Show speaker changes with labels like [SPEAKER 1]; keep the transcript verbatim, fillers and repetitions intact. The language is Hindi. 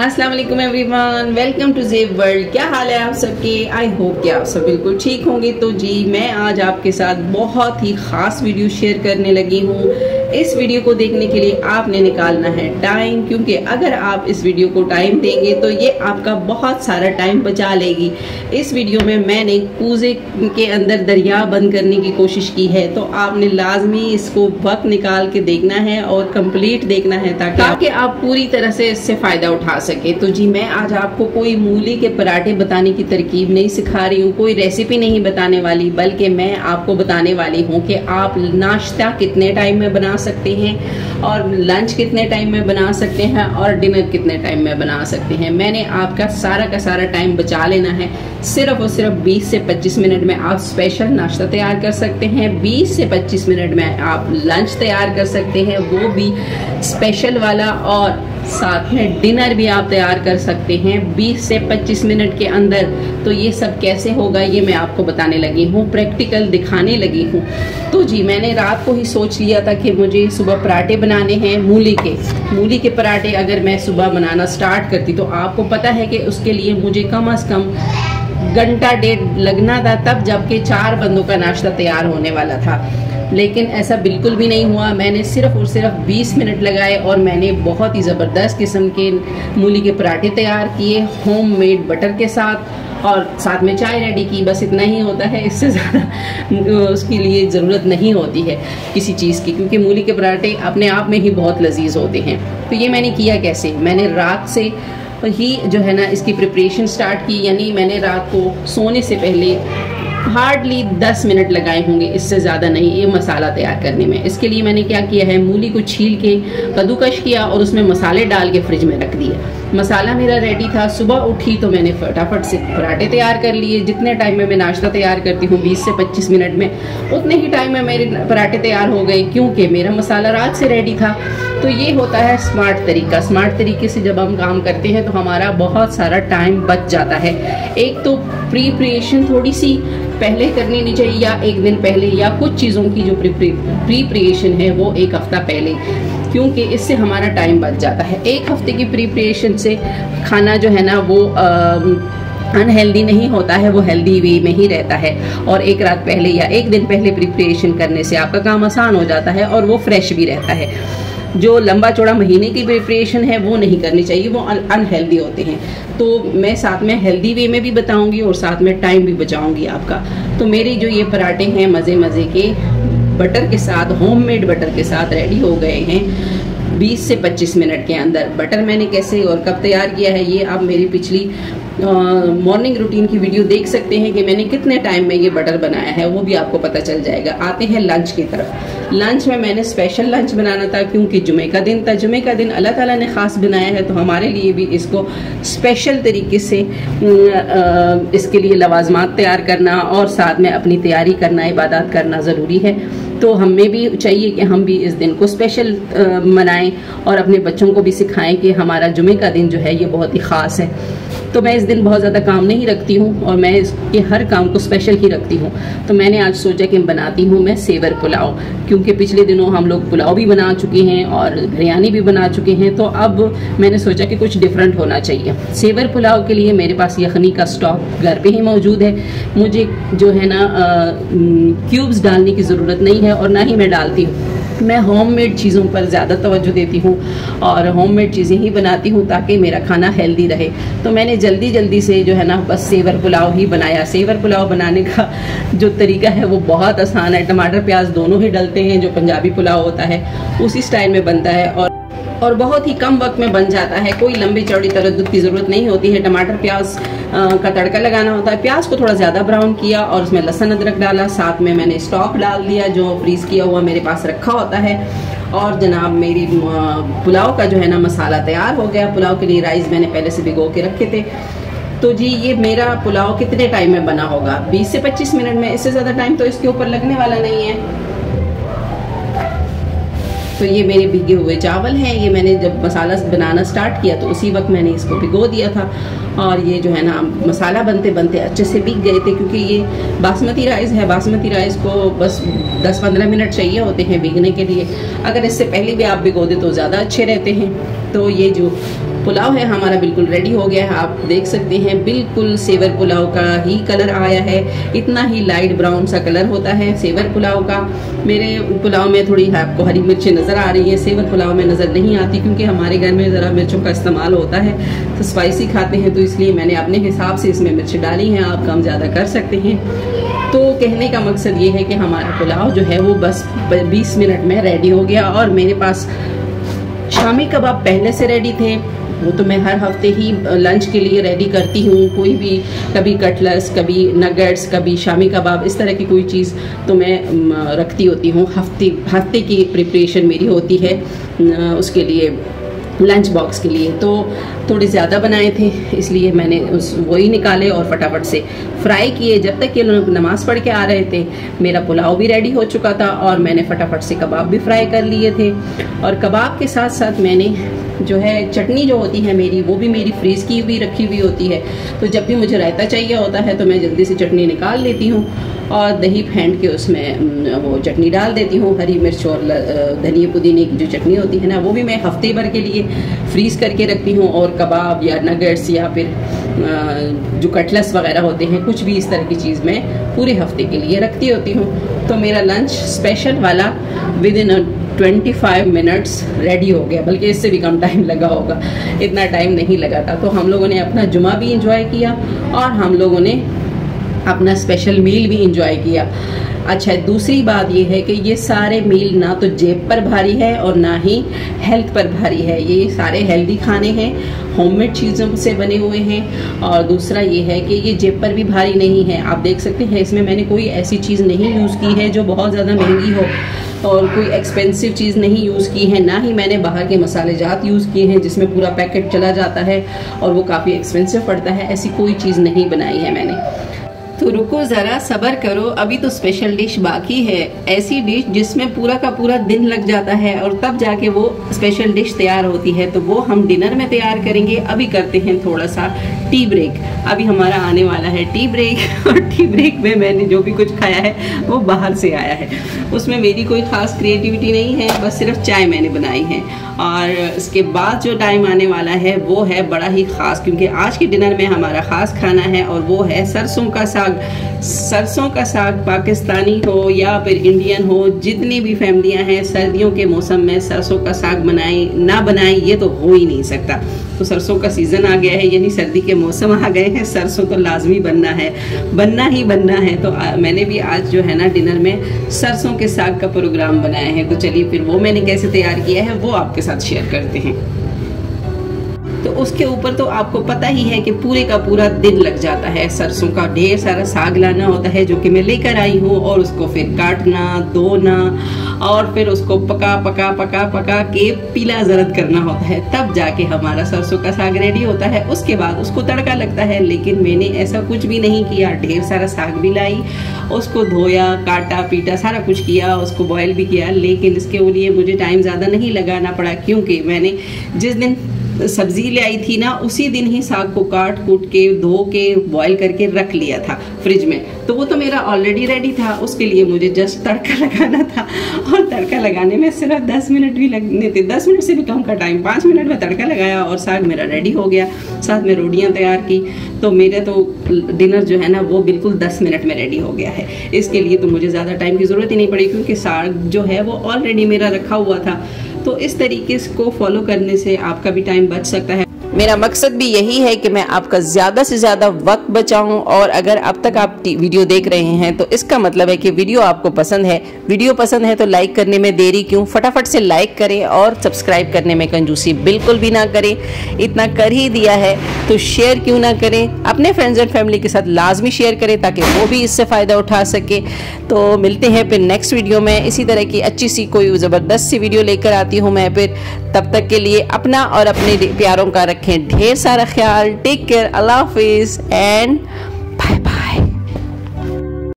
[SPEAKER 1] अस्सलाम वालेकुम everyone, welcome to Zeb world. क्या हाल है आप सबके? आई होप कि आप सब बिल्कुल ठीक होंगे। तो जी मैं आज आपके साथ बहुत ही ख़ास वीडियो शेयर करने लगी हूँ। इस वीडियो को देखने के लिए आपने निकालना है टाइम, क्योंकि अगर आप इस वीडियो को टाइम देंगे तो ये आपका बहुत सारा टाइम बचा लेगी। इस वीडियो में मैंने कूजे के अंदर दरिया बंद करने की कोशिश की है, तो आपने लाजमी इसको वक्त निकाल के देखना है और कंप्लीट देखना है ताकि ताकि आप पूरी तरह से इससे फ़ायदा उठा सके। तो जी मैं आज आपको कोई मूली के पराठे बताने की तरकीब नहीं सिखा रही हूँ, कोई रेसिपी नहीं बताने वाली, बल्कि मैं आपको बताने वाली हूँ कि आप नाश्ता कितने टाइम में बना सकते हैं और लंच कितने टाइम में बना सकते हैं और डिनर कितने टाइम में बना सकते हैं। मैंने आपका सारा का सारा टाइम बचा लेना है। सिर्फ और सिर्फ बीस से पच्चीस मिनट में आप स्पेशल नाश्ता तैयार कर सकते हैं, बीस से पच्चीस मिनट में आप लंच तैयार कर सकते हैं, वो भी स्पेशल वाला, और साथ में डिनर भी आप तैयार कर सकते हैं बीस से पच्चीस मिनट के अंदर। तो ये सब कैसे होगा ये मैं आपको बताने लगी हूँ, प्रैक्टिकल दिखाने लगी हूँ। तो जी मैंने रात को ही सोच लिया था कि मुझे सुबह पराठे बनाने हैं मूली के। मूली के पराठे अगर मैं सुबह बनाना स्टार्ट करती तो आपको पता है कि उसके लिए मुझे कम से कम घंटा डेढ़ लगना था, तब जबकि चार बंदों का नाश्ता तैयार होने वाला था। लेकिन ऐसा बिल्कुल भी नहीं हुआ। मैंने सिर्फ और सिर्फ बीस मिनट लगाए और मैंने बहुत ही ज़बरदस्त किस्म के मूली के पराठे तैयार किए होममेड बटर के साथ, और साथ में चाय रेडी की। बस इतना ही होता है, इससे ज़्यादा उसके लिए ज़रूरत नहीं होती है किसी चीज़ की, क्योंकि मूली के पराठे अपने आप में ही बहुत लजीज होते हैं। तो ये मैंने किया कैसे, मैंने रात से ही जो है ना इसकी प्रिपरेशन स्टार्ट की, यानी मैंने रात को सोने से पहले हार्डली दस मिनट लगाए होंगे, इससे ज़्यादा नहीं, ये मसाला तैयार करने में। इसके लिए मैंने क्या किया है, मूली को छील के कद्दूकश किया और उसमें मसाले डाल के फ्रिज में रख दिया। मसाला मेरा रेडी था। सुबह उठी तो मैंने फटाफट से पराठे तैयार कर लिए। जितने टाइम में मैं नाश्ता तैयार करती हूँ बीस से पच्चीस मिनट में, उतने ही टाइम में मेरे पराठे तैयार हो गए, क्योंकि मेरा मसाला रात से रेडी था। तो ये होता है स्मार्ट तरीका। स्मार्ट तरीके से जब हम काम करते हैं तो हमारा बहुत सारा टाइम बच जाता है। एक तो प्रीपरेशन थोड़ी सी पहले करनी नहीं चाहिए, या एक दिन पहले, या कुछ चीज़ों की जो प्रीपरेशन है वो एक हफ्ता पहले, क्योंकि इससे हमारा टाइम बच जाता है। एक हफ्ते की प्रीपरेशन से खाना जो है ना वो अनहेल्दी नहीं होता है, वो हेल्दी वे में ही रहता है। और एक रात पहले या एक दिन पहले प्रिपरेशन करने से आपका काम आसान हो जाता है और वो फ्रेश भी रहता है। जो लंबा चौड़ा महीने की प्रिपरेशन है वो नहीं करनी चाहिए, वो अनहेल्दी होते हैं। तो मैं साथ में हेल्दी वे में भी बताऊंगी और साथ में टाइम भी बचाऊंगी आपका। तो मेरे जो ये पराठे हैं मज़े मज़े के बटर के साथ, होममेड बटर के साथ रेडी हो गए हैं बीस से पच्चीस मिनट के अंदर। बटर मैंने कैसे और कब तैयार किया है ये आप मेरी पिछली मॉर्निंग रूटीन की वीडियो देख सकते हैं कि मैंने कितने टाइम में ये बटर बनाया है, वो भी आपको पता चल जाएगा। आते हैं लंच की तरफ। लंच में मैंने स्पेशल लंच बनाना था, क्योंकि जुमे का दिन था। जुमे का दिन अल्लाह ताला ने ख़ास बनाया है, तो हमारे लिए भी इसको स्पेशल तरीके से इसके लिए लवाजमात तैयार करना और साथ में अपनी तैयारी करना, इबादत करना ज़रूरी है। तो हमें भी चाहिए कि हम भी इस दिन को स्पेशल मनाएं और अपने बच्चों को भी सिखाएं कि हमारा जुमे का दिन जो है ये बहुत ही ख़ास है। तो मैं इस दिन बहुत ज़्यादा काम नहीं रखती हूँ और मैं इसके हर काम को स्पेशल ही रखती हूँ। तो मैंने आज सोचा कि बनाती हूँ मैं सेवर पुलाव, क्योंकि पिछले दिनों हम लोग पुलाव भी बना चुके हैं और बिरयानी भी बना चुके हैं। तो अब मैंने सोचा कि कुछ डिफरेंट होना चाहिए। सेवर पुलाव के लिए मेरे पास यखनी का स्टॉक घर पे ही मौजूद है। मुझे जो है ना क्यूब्स डालने की ज़रूरत नहीं है और ना ही मैं डालती हूँ। मैं होममेड चीज़ों पर ज़्यादा तवज्जो देती हूँ और होममेड चीज़ें ही बनाती हूँ ताकि मेरा खाना हेल्दी रहे। तो मैंने जल्दी जल्दी से जो है ना बस सेवर पुलाव ही बनाया। सेवर पुलाव बनाने का जो तरीका है वो बहुत आसान है। टमाटर प्याज दोनों ही डलते हैं, जो पंजाबी पुलाव होता है उसी स्टाइल में बनता है और और बहुत ही कम वक्त में बन जाता है। कोई लंबी चौड़ी तरद्दुद की ज़रूरत नहीं होती है। टमाटर प्याज का तड़का लगाना होता है। प्याज को थोड़ा ज़्यादा ब्राउन किया और उसमें लहसुन अदरक डाला, साथ में मैंने स्टॉक डाल दिया जो फ्रीज़ किया हुआ मेरे पास रखा होता है। और जनाब मेरी पुलाव का जो है ना मसाला तैयार हो गया। पुलाव के लिए राइस मैंने पहले से भिगो के रखे थे। तो जी ये मेरा पुलाव कितने टाइम में बना होगा, बीस से पच्चीस मिनट में, इससे ज़्यादा टाइम तो इसके ऊपर लगने वाला नहीं है। तो ये मेरे भीगे हुए चावल हैं। ये मैंने जब मसाला बनाना स्टार्ट किया तो उसी वक्त मैंने इसको भिगो दिया था, और ये जो है ना मसाला बनते बनते अच्छे से भीग गए थे, क्योंकि ये बासमती राइस है। बासमती राइस को बस दस पंद्रह मिनट चाहिए होते हैं भीगने के लिए। अगर इससे पहले भी आप भिगो दे तो ज़्यादा अच्छे रहते हैं। तो ये जो पुलाव है हमारा बिल्कुल रेडी हो गया है। आप देख सकते हैं बिल्कुल सेवर पुलाव का ही कलर आया है, इतना ही लाइट ब्राउन सा कलर होता है सेवर पुलाव का। मेरे पुलाव में थोड़ी आपको हरी मिर्ची नज़र आ रही है, सेवर पुलाव में नज़र नहीं आती क्योंकि हमारे घर में ज़रा मिर्चों का इस्तेमाल होता है, तो स्पाइसी खाते हैं, तो इसलिए मैंने अपने हिसाब से इसमें मिर्च डाली है। आप कम ज़्यादा कर सकते हैं। तो कहने का मकसद ये है कि हमारा पुलाव जो है वो बस बीस मिनट में रेडी हो गया। और मेरे पास शामी कबाब पहले से रेडी थे, वो तो मैं हर हफ्ते ही लंच के लिए रेडी करती हूँ। कोई भी, कभी कटलस, कभी नगेट्स, कभी शामी कबाब, इस तरह की कोई चीज़ तो मैं रखती होती हूँ। हफ्ते हफ्ते की प्रिपरेशन मेरी होती है उसके लिए, लंच बॉक्स के लिए। तो थोड़े ज़्यादा बनाए थे इसलिए मैंने उस वही निकाले और फटाफट से फ्राई किए। जब तक ये लोग नमाज़ पढ़ के आ रहे थे मेरा पुलाव भी रेडी हो चुका था और मैंने फटाफट से कबाब भी फ्राई कर लिए थे। और कबाब के साथ साथ मैंने जो है चटनी जो होती है मेरी, वो भी मेरी फ्रीज़ की हुई रखी हुई होती है। तो जब भी मुझे रायता चाहिए होता है तो मैं जल्दी से चटनी निकाल लेती हूँ और दही फेंट के उसमें वो चटनी डाल देती हूँ। हरी मिर्च और धनिया पुदीने की जो चटनी होती है ना, वो भी मैं हफ्ते भर के लिए फ्रीज़ करके रखती हूँ। और कबाब या नगेट्स या फिर जो कटलस वगैरह होते हैं, कुछ भी इस तरह की चीज़ मैं पूरे हफ्ते के लिए रखती होती हूँ। तो मेरा लंच स्पेशल वाला विद इन पच्चीस मिनट्स रेडी हो गया, बल्कि इससे भी कम टाइम लगा होगा, इतना टाइम नहीं लगा था। तो हम लोगों ने अपना जुमा भी इंजॉय किया और हम लोगों ने अपना स्पेशल मील भी इंजॉय किया। अच्छा, दूसरी बात ये है कि ये सारे मील ना तो जेब पर भारी है और ना ही हेल्थ पर भारी है। ये सारे हेल्दी खाने हैं, होममेड चीज़ों से बने हुए हैं। और दूसरा ये है कि ये जेब पर भी भारी नहीं है। आप देख सकते हैं इसमें मैंने कोई ऐसी चीज़ नहीं यूज़ की है जो बहुत ज़्यादा महंगी हो और कोई एक्सपेंसिव चीज़ नहीं यूज़ की है, ना ही मैंने बाहर के मसाले जात यूज़ किए हैं जिसमें पूरा पैकेट चला जाता है और वो काफ़ी एक्सपेंसिव पड़ता है। ऐसी कोई चीज़ नहीं बनाई है मैंने। तो रुको ज़रा, सब्र करो, अभी तो स्पेशल डिश बाकी है। ऐसी डिश जिसमें पूरा का पूरा दिन लग जाता है और तब जाके वो स्पेशल डिश तैयार होती है, तो वो हम डिनर में तैयार करेंगे। अभी करते हैं थोड़ा सा टी ब्रेक। अभी हमारा आने वाला है टी ब्रेक और टी ब्रेक में मैंने जो भी कुछ खाया है वो बाहर से आया है। उसमें मेरी कोई ख़ास क्रिएटिविटी नहीं है, बस सिर्फ चाय मैंने बनाई है। और इसके बाद जो टाइम आने वाला है वो है बड़ा ही ख़ास, क्योंकि आज के डिनर में हमारा ख़ास खाना है और वो है सरसों का साग। सरसों का साग पाकिस्तानी हो या फिर इंडियन हो, जितनी भी फैमिलियां हैं सर्दियों के मौसम में सरसों का साग बनाएं ना बनाएं ये तो हो ही नहीं सकता। तो सरसों का सीज़न आ गया है, यानी सर्दी के मौसम आ गए हैं, सरसों तो लाजमी बनना है, बनना ही बनना है। तो आ, मैंने भी आज जो है ना डिनर में सरसों के साग का प्रोग्राम बनाया है। तो चलिए फिर वो मैंने कैसे तैयार किया है वो आपके साथ शेयर करते हैं। तो उसके ऊपर तो आपको पता ही है कि पूरे का पूरा दिन लग जाता है। सरसों का ढेर सारा साग लाना होता है जो कि मैं लेकर आई हूँ, और उसको फिर काटना, धोना और फिर उसको पका पका पका पका के पीला जरद करना होता है, तब जाके हमारा सरसों का साग रेडी होता है। उसके बाद उसको तड़का लगता है, लेकिन मैंने ऐसा कुछ भी नहीं किया। ढेर सारा साग भी लाई, उसको धोया, काटा पीटा, सारा कुछ किया, उसको बॉयल भी किया, लेकिन इसके लिए मुझे टाइम ज़्यादा नहीं लगाना पड़ा, क्योंकि मैंने जिस दिन सब्जी ले आई थी ना उसी दिन ही साग को काट कूट के धो के बॉईल करके रख लिया था फ्रिज में। तो वो तो मेरा ऑलरेडी रेडी था, उसके लिए मुझे जस्ट तड़का लगाना था, और तड़का लगाने में सिर्फ दस मिनट भी लगने थे, दस मिनट से भी कम का टाइम, पाँच मिनट में तड़का लगाया और साग मेरा रेडी हो गया। साथ में रोटियां तैयार की, तो मेरे तो डिनर जो है ना वो बिल्कुल दस मिनट में रेडी हो गया है। इसके लिए तो मुझे ज़्यादा टाइम की ज़रूरत ही नहीं पड़ी, क्योंकि साग जो है वो ऑलरेडी मेरा रखा हुआ था। तो इस तरीके को फॉलो करने से आपका भी टाइम बच सकता है। मेरा मकसद भी यही है कि मैं आपका ज़्यादा से ज़्यादा वक्त बचाऊं, और अगर अब तक आप वीडियो देख रहे हैं तो इसका मतलब है कि वीडियो आपको पसंद है। वीडियो पसंद है तो लाइक करने में देरी क्यों, फटाफट से लाइक करें और सब्सक्राइब करने में कंजूसी बिल्कुल भी ना करें। इतना कर ही दिया है तो शेयर क्यों ना करें, अपने फ्रेंड्स एंड फैमिली के साथ लाजमी शेयर करें ताकि वो भी इससे फ़ायदा उठा सके। तो मिलते हैं फिर नेक्स्ट वीडियो में, इसी तरह की अच्छी सी कोई ज़बरदस्त सी वीडियो लेकर आती हूँ मैं फिर। तब तक के लिए अपना और अपने प्यारों का रखें ढेर सारा ख्याल। टेक केयर, अल्लाह हाफिज़ एंड